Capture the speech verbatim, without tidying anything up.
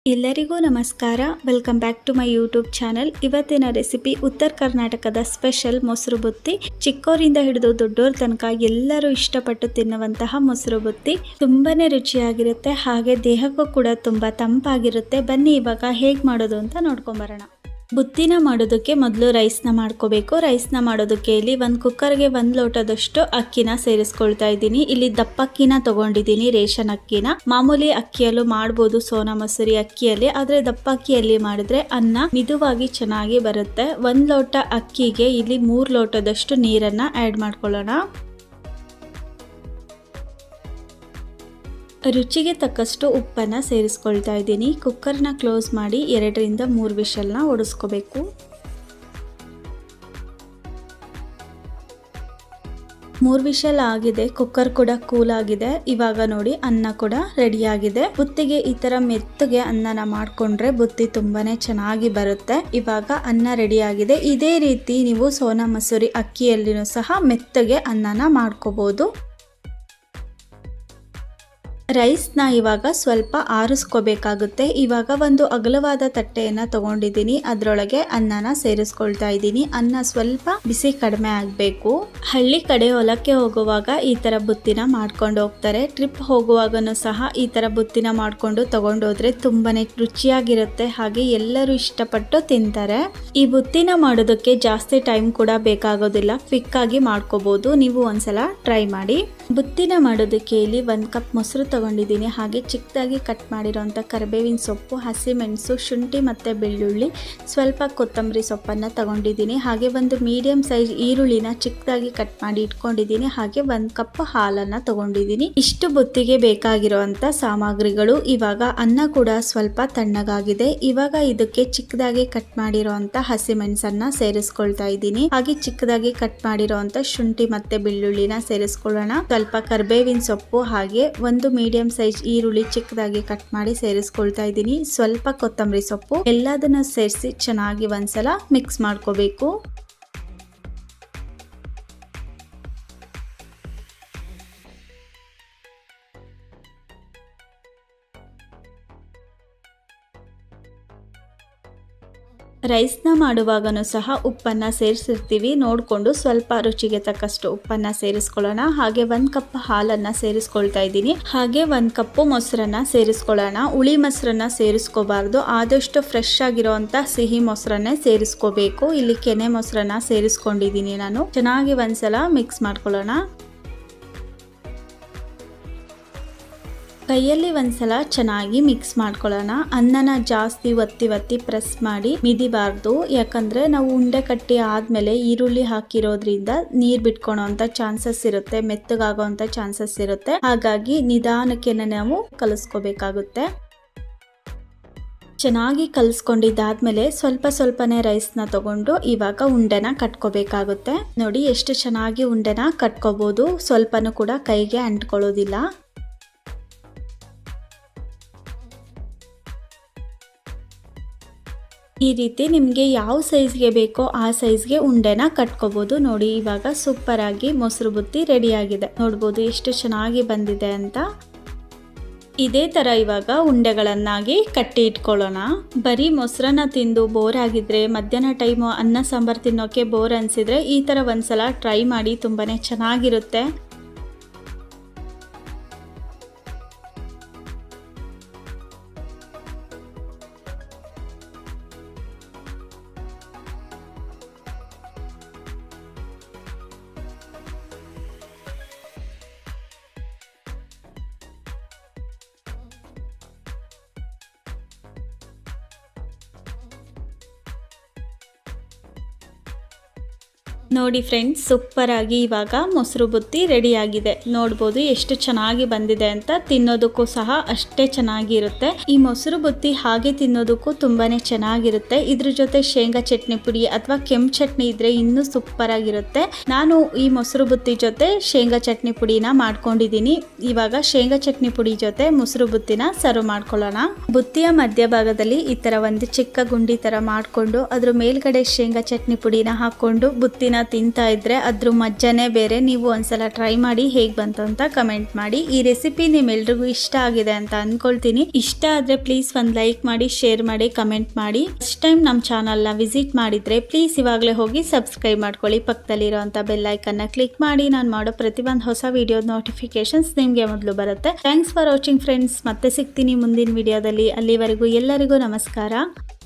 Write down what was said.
ಎಲ್ಲರಿಗೂ ನಮಸ್ಕಾರ. Welcome back to my YouTube channel. ಇವತ್ತಿನ ರೆಸಿಪಿ ಉತ್ತರ ಕರ್ನಾಟಕದ ಸ್ಪೆಷಲ್ ಮೊಸರು ಬುತ್ತಿ. ಚಿಕ್ಕವರಿಂದ ಹಿಡಿದು ದೊಡ್ಡೋರ ತನಕ ಎಲ್ಲರೂ ಇಷ್ಟಪಟ್ಟು ತಿನ್ನುವಂತಹ ಮೊಸರು ಬುತ್ತಿ ತುಂಬಾನೇ ರುಚಿಯಾಗಿರುತ್ತೆ, ಹಾಗೆ ದೇಹಕ್ಕೂ ಕೂಡ ತುಂಬಾ ತಂಪಾಗಿರುತ್ತೆ. ಬನ್ನಿ ಇವಾಗ ಹೇಗೆ ಮಾಡೋದು ಅಂತ ನೋಡ್ಕೊಂಬರೋಣ. ಬುತ್ತಿನ ಮಾಡೋದಕ್ಕೆ ಮೊದಲು ರೈಸ್ನ ಮಾಡ್ಕೋಬೇಕು. ರೈಸ್ನ ಮಾಡೋದಕ್ಕೆ ಇಲ್ಲಿ ಒಂದು ಕುಕ್ಕರ್ಗೆ ಒಂದು ಲೋಟದಷ್ಟು ಅಕ್ಕಿನ ಸೇರಿಸ್ಕೊಳ್ತಾ ಇದ್ದೀನಿ. ಇಲ್ಲಿ ದಪ್ಪ ಅಕ್ಕಿನ ತಗೊಂಡಿದ್ದೀನಿ, ರೇಷನ್ ಅಕ್ಕಿನ. ಮಾಮೂಲಿ ಅಕ್ಕಿಯಲ್ಲೂ ಮಾಡ್ಬೋದು, ಸೋನಾ ಮಸೂರಿ ಅಕ್ಕಿಯಲ್ಲಿ, ಆದ್ರೆ ದಪ್ಪ ಅಕ್ಕಿಯಲ್ಲಿ ಮಾಡಿದ್ರೆ ಅನ್ನ ಮಿದುವಾಗಿ ಚೆನ್ನಾಗಿ ಬರುತ್ತೆ. ಒಂದು ಲೋಟ ಅಕ್ಕಿಗೆ ಇಲ್ಲಿ ಮೂರು ಲೋಟದಷ್ಟು ನೀರನ್ನ ಆ್ಯಡ್ ಮಾಡ್ಕೊಳ್ಳೋಣ. ರುಚಿಗೆ ತಕ್ಕಷ್ಟು ಉಪ್ಪನ್ನು ಸೇರಿಸ್ಕೊಳ್ತಾ ಇದ್ದೀನಿ. ಕುಕ್ಕರ್ನ ಕ್ಲೋಸ್ ಮಾಡಿ ಎರಡರಿಂದ ಮೂರು ವಿಷಲ್ನ ಓಡಿಸ್ಕೋಬೇಕು. ಮೂರು ವಿಷಲ್ ಆಗಿದೆ, ಕುಕ್ಕರ್ ಕೂಡ ಕೂಲ್ ಆಗಿದೆ. ಇವಾಗ ನೋಡಿ ಅನ್ನ ಕೂಡ ರೆಡಿ ಆಗಿದೆ. ಬುತ್ತಿಗೆ ಈ ತರ ಮೆತ್ತಗೆ ಅನ್ನನ ಮಾಡ್ಕೊಂಡ್ರೆ ಬುತ್ತಿ ತುಂಬಾನೇ ಚೆನ್ನಾಗಿ ಬರುತ್ತೆ. ಇವಾಗ ಅನ್ನ ರೆಡಿ ಆಗಿದೆ. ಇದೇ ರೀತಿ ನೀವು ಸೋನಾ ಮಸೂರಿ ಅಕ್ಕಿಯಲ್ಲಿನೂ ಸಹ ಮೆತ್ತಗೆ ಅನ್ನನ ಮಾಡ್ಕೋಬಹುದು. ರೈಸ್ನ ಇವಾಗ ಸ್ವಲ್ಪ ಆರಿಸ್ಕೋಬೇಕಾಗುತ್ತೆ. ಇವಾಗ ಒಂದು ಅಗಲವಾದ ತಟ್ಟೆಯನ್ನ ತಗೊಂಡಿದ್ದೀನಿ, ಅದರೊಳಗೆ ಅನ್ನನ ಸೇರಿಸ್ಕೊಳ್ತಾ ಇದ್ದೀನಿ. ಅನ್ನ ಸ್ವಲ್ಪ ಬಿಸಿ ಕಡಿಮೆ ಆಗಬೇಕು. ಹಳ್ಳಿ ಕಡೆ ಹೊಲಕ್ಕೆ ಹೋಗುವಾಗ ಈ ತರ ಬುತ್ತಿನ ಮಾಡ್ಕೊಂಡು ಹೋಗ್ತಾರೆ. ಟ್ರಿಪ್ ಹೋಗುವಾಗನು ಸಹ ಈ ತರ ಬುತ್ತಿನ ಮಾಡ್ಕೊಂಡು ತಗೊಂಡೋದ್ರೆ ತುಂಬಾನೇ ರುಚಿಯಾಗಿರುತ್ತೆ, ಹಾಗೆ ಎಲ್ಲರೂ ಇಷ್ಟಪಟ್ಟು ತಿಂತಾರೆ. ಈ ಬುತ್ತಿನ ಮಾಡೋದಕ್ಕೆ ಜಾಸ್ತಿ ಟೈಮ್ ಕೂಡ ಬೇಕಾಗೋದಿಲ್ಲ, ಕ್ವಿಕ್ ಆಗಿ ಮಾಡ್ಕೋಬಹುದು. ನೀವು ಒಂದ್ಸಲ ಟ್ರೈ ಮಾಡಿ. ಬುತ್ತಿನ ಮಾಡೋದಕ್ಕೆ ಇಲ್ಲಿ ಒಂದು ಕಪ್ ಮೊಸರು ತಗೊಂಡಿದ್ದೀನಿ, ಹಾಗೆ ಚಿಕ್ಕದಾಗಿ ಕಟ್ ಮಾಡಿರೋಂಥ ಕರಿಬೇವಿನ ಸೊಪ್ಪು, ಹಸಿಮೆಣಸು, ಶುಂಠಿ ಮತ್ತು ಬೆಳ್ಳುಳ್ಳಿ, ಸ್ವಲ್ಪ ಕೊತ್ತಂಬರಿ ಸೊಪ್ಪನ್ನು ತಗೊಂಡಿದ್ದೀನಿ. ಹಾಗೆ ಒಂದು ಮೀಡಿಯಂ ಸೈಜ್ ಈರುಳ್ಳಿನ ಚಿಕ್ಕದಾಗಿ ಕಟ್ ಮಾಡಿ ಇಟ್ಕೊಂಡಿದ್ದೀನಿ. ಹಾಗೆ ಒಂದು ಕಪ್ ಹಾಲನ್ನು ತಗೊಂಡಿದ್ದೀನಿ. ಇಷ್ಟು ಬುತ್ತಿಗೆ ಬೇಕಾಗಿರುವಂಥ ಸಾಮಗ್ರಿಗಳು. ಇವಾಗ ಅನ್ನ ಕೂಡ ಸ್ವಲ್ಪ ತಣ್ಣಗಾಗಿದೆ. ಇವಾಗ ಇದಕ್ಕೆ ಚಿಕ್ಕದಾಗಿ ಕಟ್ ಮಾಡಿರೋಂಥ ಹಸಿಮೆಣಸನ್ನ ಸೇರಿಸ್ಕೊಳ್ತಾ ಇದ್ದೀನಿ. ಹಾಗೆ ಚಿಕ್ಕದಾಗಿ ಕಟ್ ಮಾಡಿರೋಂಥ ಶುಂಠಿ ಮತ್ತು ಬೆಳ್ಳುಳ್ಳಿನ ಸೇರಿಸ್ಕೊಳ್ಳೋಣ. ಸ್ವಲ್ಪ ಕರಿಬೇವಿನ ಸೊಪ್ಪು, ಹಾಗೆ ಒಂದು ಮೀಡಿಯಂ ಸೈಜ್ ಈರುಳ್ಳಿ ಚಿಕ್ಕದಾಗಿ ಕಟ್ ಮಾಡಿ ಸೇರಿಸ್ಕೊಳ್ತಾ ಇದ್ದೀನಿ. ಸ್ವಲ್ಪ ಕೊತ್ತಂಬರಿ ಸೊಪ್ಪು, ಎಲ್ಲದನ್ನ ಸೇರಿಸಿ ಚೆನ್ನಾಗಿ ಒಂದ್ಸಲ ಮಿಕ್ಸ್ ಮಾಡ್ಕೋಬೇಕು. ರೈಸ್ನ ಮಾಡುವಾಗನೂ ಸಹ ಉಪ್ಪನ್ನು ಸೇರಿಸಿರ್ತೀವಿ, ನೋಡಿಕೊಂಡು ಸ್ವಲ್ಪ ರುಚಿಗೆ ತಕ್ಕಷ್ಟು ಉಪ್ಪನ್ನು ಸೇರಿಸ್ಕೊಳ್ಳೋಣ. ಹಾಗೆ ಒಂದು ಕಪ್ ಹಾಲನ್ನು ಸೇರಿಸ್ಕೊಳ್ತಾ ಇದ್ದೀನಿ. ಹಾಗೆ ಒಂದು ಕಪ್ಪು ಮೊಸರನ್ನ ಸೇರಿಸ್ಕೊಳ್ಳೋಣ. ಹುಳಿ ಮೊಸರನ್ನ ಸೇರಿಸ್ಕೋಬಾರ್ದು, ಆದಷ್ಟು ಫ್ರೆಶ್ ಆಗಿರೋಂಥ ಸಿಹಿ ಮೊಸರನ್ನೇ ಸೇರಿಸ್ಕೋಬೇಕು. ಇಲ್ಲಿ ಕೆನೆ ಮೊಸರನ್ನ ಸೇರಿಸ್ಕೊಂಡಿದ್ದೀನಿ ನಾನು. ಚೆನ್ನಾಗಿ ಒಂದ್ಸಲ ಮಿಕ್ಸ್ ಮಾಡ್ಕೊಳ್ಳೋಣ. ಕೈಯಲ್ಲಿ ಒಂದ್ಸಲ ಚೆನ್ನಾಗಿ ಮಿಕ್ಸ್ ಮಾಡ್ಕೊಳ್ಳೋಣ. ಅನ್ನನ ಜಾಸ್ತಿ ಒತ್ತಿ ಒತ್ತಿ ಪ್ರೆಸ್ ಮಾಡಿ ಮಿದಿಬಾರ್ದು, ಯಾಕಂದ್ರೆ ನಾವು ಉಂಡೆ ಕಟ್ಟಿ ಆದ್ಮೇಲೆ ಈರುಳ್ಳಿ ಹಾಕಿರೋದ್ರಿಂದ ನೀರ್ ಬಿಟ್ಕೊಳೋ ಅಂತ ಚಾನ್ಸಸ್ ಇರುತ್ತೆ, ಮೆತ್ತಗಾಗೋಂತ ಚಾನ್ಸಸ್ ಇರುತ್ತೆ. ಹಾಗಾಗಿ ನಿಧಾನಕ್ಕೆ ನಾವು ಕಲಿಸ್ಕೋಬೇಕಾಗುತ್ತೆ. ಚೆನ್ನಾಗಿ ಕಲಿಸ್ಕೊಂಡಿದ್ದಾದ್ಮೇಲೆ ಸ್ವಲ್ಪ ಸ್ವಲ್ಪನೇ ರೈಸ್ನ ತಗೊಂಡು ಇವಾಗ ಉಂಡೆನ ಕಟ್ಕೋಬೇಕಾಗುತ್ತೆ. ನೋಡಿ ಎಷ್ಟು ಚೆನ್ನಾಗಿ ಉಂಡೆನ ಕಟ್ಕೋಬಹುದು, ಸ್ವಲ್ಪನೂ ಕೂಡ ಕೈಗೆ ಅಂಟ್ಕೊಳ್ಳೋದಿಲ್ಲ. ಈ ರೀತಿ ನಿಮಗೆ ಯಾವ ಸೈಜ್ಗೆ ಬೇಕೋ ಆ ಸೈಜ್ಗೆ ಉಂಡೆನ ಕಟ್ಕೋಬಹುದು. ನೋಡಿ ಇವಾಗ ಸೂಪರ್ ಆಗಿ ಮೊಸರು ಬುತ್ತಿ ರೆಡಿ ಆಗಿದೆ. ನೋಡ್ಬೋದು ಎಷ್ಟು ಚೆನ್ನಾಗಿ ಬಂದಿದೆ ಅಂತ. ಇದೇ ತರ ಇವಾಗ ಉಂಡೆಗಳನ್ನಾಗಿ ಕಟ್ಟಿ ಇಟ್ಕೊಳ್ಳೋಣ. ಬರೀ ಮೊಸರನ್ನ ತಿಂದು ಬೋರ್ ಆಗಿದ್ರೆ, ಮಧ್ಯಾಹ್ನ ಟೈಮು ಅನ್ನ ಸಾಂಬಾರ್ ತಿನ್ನೋಕೆ ಬೋರ್ ಅನ್ಸಿದ್ರೆ ಈ ತರ ಒಂದ್ಸಲ ಟ್ರೈ ಮಾಡಿ, ತುಂಬಾನೇ ಚೆನ್ನಾಗಿರುತ್ತೆ. ನೋಡಿ ಫ್ರೆಂಡ್ಸ್, ಸೂಪರ್ ಆಗಿ ಇವಾಗ ಮೊಸರು ಬುತ್ತಿ ರೆಡಿ ಆಗಿದೆ. ನೋಡ್ಬೋದು ಎಷ್ಟು ಚೆನ್ನಾಗಿ ಬಂದಿದೆ ಅಂತ. ತಿನ್ನೋದಕ್ಕೂ ಸಹ ಅಷ್ಟೇ ಚೆನ್ನಾಗಿರುತ್ತೆ. ಈ ಮೊಸರು ಬುತ್ತಿ ಹಾಗೆ ತಿನ್ನೋದಕ್ಕೂ ತುಂಬಾನೇ ಚೆನ್ನಾಗಿರುತ್ತೆ. ಇದ್ರ ಜೊತೆ ಶೇಂಗಾ ಚಟ್ನಿ ಪುಡಿ ಅಥವಾ ಕೆಂಪು ಚಟ್ನಿ ಇದ್ರೆ ಇನ್ನೂ ಸೂಪರ್ ಆಗಿರುತ್ತೆ. ನಾನು ಈ ಮೊಸರು ಬುತ್ತಿ ಜೊತೆ ಶೇಂಗಾ ಚಟ್ನಿ ಪುಡಿನ ಮಾಡ್ಕೊಂಡಿದ್ದೀನಿ. ಇವಾಗ ಶೇಂಗಾ ಚಟ್ನಿ ಪುಡಿ ಜೊತೆ ಮೊಸರು ಬುತ್ತಿನ ಸರ್ವ್ ಮಾಡ್ಕೊಳ್ಳೋಣ. ಬುತ್ತಿಯ ಮಧ್ಯಭಾಗದಲ್ಲಿ ಈ ತರ ಒಂದು ಚಿಕ್ಕ ಗುಂಡಿ ತರ ಮಾಡ್ಕೊಂಡು ಅದ್ರ ಮೇಲ್ಗಡೆ ಶೇಂಗಾ ಚಟ್ನಿ ಪುಡಿನ ಹಾಕೊಂಡು ಬುತ್ತಿನ ರೆಸಿಪಿನ ತಿಂತಾ ಇದ್ರೆ ಅದ್ರ ಮಜ್ಜಾನೇ ಬೇರೆ. ನೀವು ಒಂದ್ಸಲ ಟ್ರೈ ಮಾಡಿ ಹೇಗೆ ಬಂತು ಅಂತ ಕಮೆಂಟ್ ಮಾಡಿ. ಈ ರೆಸಿಪಿ ನಿಮ್ಮೆಲ್ರಿಗೂ ಇಷ್ಟ ಆಗಿದೆ ಅಂತ ಅನ್ಕೊಳ್ತೀನಿ. ಇಷ್ಟ ಆದ್ರೆ ಪ್ಲೀಸ್ ಒಂದು ಲೈಕ್ ಮಾಡಿ, ಶೇರ್ ಮಾಡಿ, ಕಮೆಂಟ್ ಮಾಡಿ. ಫಸ್ಟ್ ಟೈಮ್ ನಮ್ಮ ಚಾನಲ್ನ ವಿಸಿಟ್ ಮಾಡಿದ್ರೆ ಪ್ಲೀಸ್ ಇವಾಗಲೇ ಹೋಗಿ ಸಬ್ಸ್ಕ್ರೈಬ್ ಮಾಡ್ಕೊಳ್ಳಿ. ಪಕ್ಕದಲ್ಲಿರುವಂಥ ಬೆಲ್ ಐಕನ್ನ ಕ್ಲಿಕ್ ಮಾಡಿ. ನಾನು ಮಾಡೋ ಪ್ರತಿಯೊಂದು ಹೊಸ ವಿಡಿಯೋ ನೋಟಿಫಿಕೇಶನ್ಸ್ ನಿಮಗೆ ಮೊದಲು ಬರುತ್ತೆ. Thanks for watching friends. ಮತ್ತೆ ಸಿಗ್ತೀನಿ ಮುಂದಿನ ವಿಡಿಯೋದಲ್ಲಿ. ಅಲ್ಲಿವರೆಗೂ ಎಲ್ಲರಿಗೂ ನಮಸ್ಕಾರ.